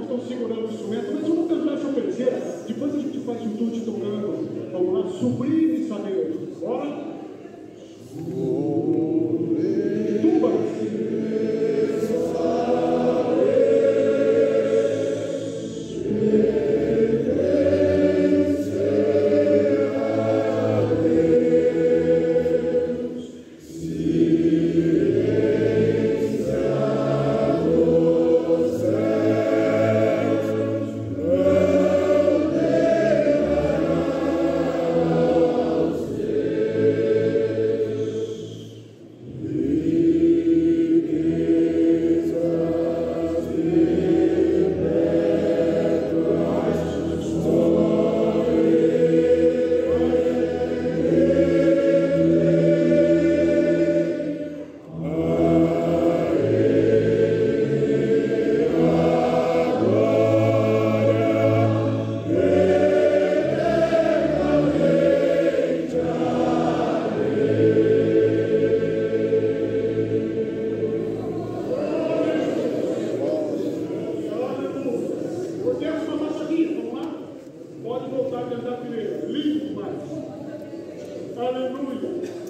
estão segurando o instrumento, mas vamos tentar essa terceira. Depois a gente faz um tutti tocando. Vamos lá, sublime saber. Bora? Tuba! Pode voltar a cantar primeiro. Lindo demais. Aleluia.